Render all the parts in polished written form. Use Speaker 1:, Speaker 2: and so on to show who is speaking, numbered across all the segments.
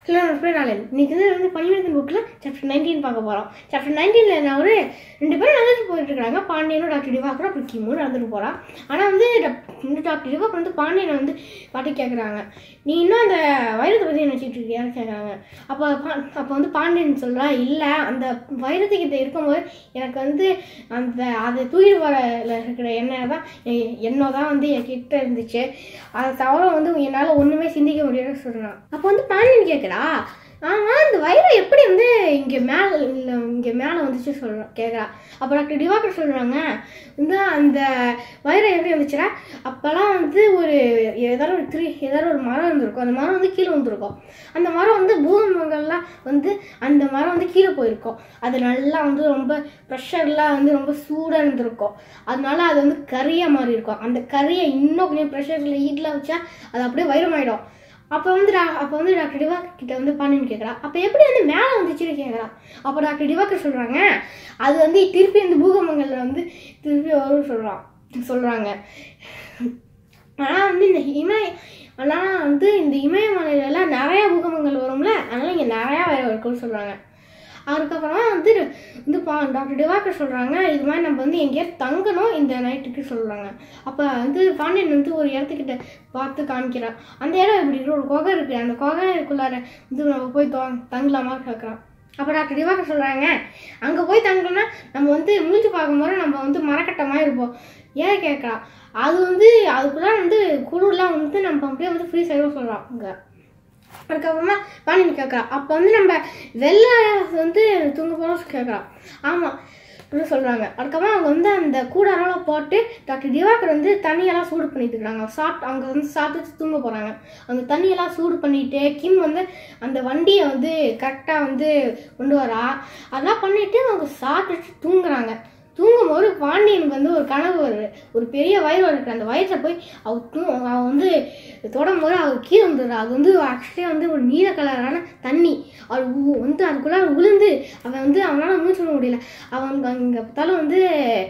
Speaker 1: Hello நாளன் இன்னைக்கு வந்து பனிமனிதன் புக்கில் சாப்டர் 19 பார்க்க போகிறோம். சாப்டர் 19ல் என்ன ஒரு 2 பேரும் நடந்துட்டு போயிட்டு இருக்காங்க. பாண்டியனும் டாக்டர் திவாகரும் அப்புறம் கிமும் நடந்துட்டு போகிறான். ஆனால் வந்து டாக்டர் திவாகர் வந்து பாண்டியனை வந்து பாட்டு கேட்குறாங்க, நீ இன்னும் அந்த வைரத்தை பற்றி நினச்சிட்டு இருக்கியான்னு கேட்குறாங்க. அப்போ வந்து பாண்டியன் சொல்கிறா, இல்லை அந்த வைரத்துக்கிட்ட இருக்கும்போது எனக்கு வந்து அதை தூக்கிட்டு வரல இருக்கிற எண்ணெய் தான் வந்து என் கிட்ட இருந்துச்சு. அதை தவிர வந்து என்னால் ஒன்றுமே சிந்திக்க முடியாதுன்னு சொல்கிறான். அப்போ வந்து பாண்டியன் கேட்குறா, ஆனால் இந்த வைரம் எப்படி வந்து இங்கே மேலே வந்துச்சு கேட்குறா. அப்போ டாக்டர் திவாகர் சொல்கிறாங்க, வந்து அந்த வைரம் எப்படி வந்துச்சுன்னா அப்போல்லாம் வந்து ஏதாவது ஒரு மரம் இருந்திருக்கும். அந்த மரம் வந்து கீழே வந்துருக்கும். அந்த மரம் வந்து பூகம்பங்கள்லாம் வந்து அந்த மரம் வந்து கீழே போயிருக்கும். அது நல்லா வந்து ரொம்ப ப்ரெஷர்லாம் வந்து ரொம்ப சூடாக இருந்திருக்கும். அதனால அது வந்து கரியாக மாறி இருக்கும். அந்த கரியை இன்னும் கொஞ்சம் ப்ரெஷரில் ஹீட்டில் வச்சா அது அப்படியே வைரமாயிடும். அப்போ வந்து டாக்டர் திவாகர் கிட்ட வந்து பாண்டியன் கேட்குறா, அப்போ எப்படி வந்து மேலே வந்துச்சுன்னு கேட்குறா. அப்போ டாக்டர் திவாகர் சொல்கிறாங்க, அது வந்து திருப்பி இந்த பூகம்பங்களில் வந்து திருப்பி வரும்னு சொல்கிறாங்க. ஆனால் வந்து இந்த இமயமலையிலலாம் நிறையா பூகம்பங்கள் வரும்ல, அதனால் இங்கே நிறையா வைரம் இருக்குன்னு சொல்கிறாங்க. அதுக்கப்புறமா வந்து டாக்டர் திவாகர் சொல்கிறாங்க, இது மாதிரி நம்ம வந்து எங்கேயாவது தங்கணும் இந்த நைட்டுக்கு சொல்கிறாங்க. அப்போ வந்து பாண்டியன் வந்து ஒரு இடத்துக்கிட்ட பார்த்து காமிக்கிறான். அந்த இடம் எப்படி ஒரு குகை இருக்குது. அந்த குகைக்குள்ளார வந்து நம்ம போய் தங்கலாமா கேட்குறான். அப்போ டாக்டர் திவாகர் சொல்கிறாங்க, அங்கே போய் தங்கணும்னா நம்ம வந்து முடிஞ்சு பார்க்கும்போது நம்ம வந்து மரக்கட்டமாக இருப்போம். ஏன் கேட்குறான். அது வந்து அதுக்குள்ளே வந்து குழுலாம் வந்து நம்ம அப்படியே வந்து ஃப்ரீ சைடாக சொல்கிறான். அங்கே அதுக்கப்புறமா பாண்டியன் கேட்குறான், அப்போ வந்து நம்ம வெளில வந்து தூங்க போகிறோம் கேட்குறான். ஆமாம் அப்படின்னு சொல்கிறாங்க. அதுக்கப்புறம் அவங்க வந்து அந்த கூடாரெல்லாம் போட்டு டாக்டர் திவாகர் வந்து தண்ணியெல்லாம் சூடு பண்ணிட்டு இருக்காங்க. அவங்க வந்து சாப்பிட்டு தூங்க போகிறாங்க. அந்த தண்ணியெல்லாம் சூடு பண்ணிவிட்டு கிம் வந்து அந்த வண்டியை வந்து கரெக்டாக வந்து கொண்டு வரா. அதெல்லாம் பண்ணிவிட்டு அவங்க சாப்பிட்டுட்டு தூங்குறாங்க. தூங்கும்போது பாண்டியனுக்கு வந்து ஒரு கனவு வருது. ஒரு பெரிய வயிறு இருக்குது. அந்த வயிற்றை போய் அவள் வந்து தொடரும்போது அவள் கீழே வந்துடுறா. அது வந்து ஆக்சுவலியாக வந்து ஒரு நீல கலரான தண்ணி. அவள் வந்து அதுக்குள்ளே விழுந்து அவனால் மூச்சு விட முடியல. அவன் அங்கே பார்த்தாலும் வந்து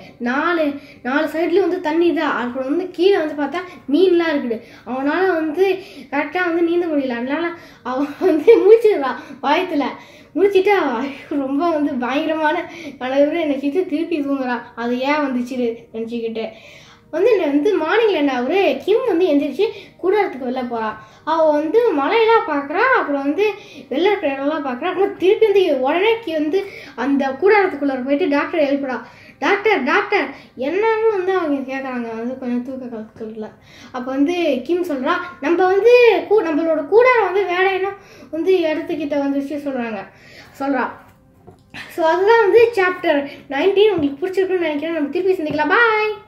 Speaker 1: நாலு சைட்லேயும் வந்து தண்ணி தான். அப்புறம் வந்து கீழே வந்து பார்த்தா மீன்லாம் இருக்குது. அவனால் வந்து கரெக்டாக வந்து நீந்த முடியல. அதனால அவன் வந்து மூச்சுடுறான் வயத்தில். முடிச்சுட்டு ரொம்ப வந்து பயங்கரமான கனவு நினச்சிட்டு திருப்பி தூங்குறான். அது ஏன் வந்துச்சு நினச்சிக்கிட்டு வந்து மார்னிங்கில் என்ன ஒரு கிம் வந்து எந்திரிச்சு கூடாரத்துக்கு வெளில போகிறான். அவள் வந்து மலையெல்லாம் பார்க்குறா. அப்புறம் வந்து வெளில இருக்கிற இடம்லாம் பார்க்குறா. அப்புறம் திருப்பி வந்து உடனே வந்து அந்த கூடாரத்துக்குள்ளே போயிட்டு டாக்டர் எழுப்புறா. டாக்டர் என்னன்னு வந்து அவங்க கேட்குறாங்க, வந்து கொஞ்சம் தூக்க கலக்கல. அப்போ வந்து கிம் சொல்கிறா, நம்ம வந்து நம்மளோட கூடாரம் வந்து வேற இன்னும் வந்து இடத்துக்கிட்ட வந்துச்சு சொல்கிறா. ஸோ அதுதான் வந்து சாப்டர் 19. உங்களுக்கு பிடிச்சிருக்குன்னு நினைக்கிறேன். நம்ம திருப்பி சந்திக்கலாம். பாய்.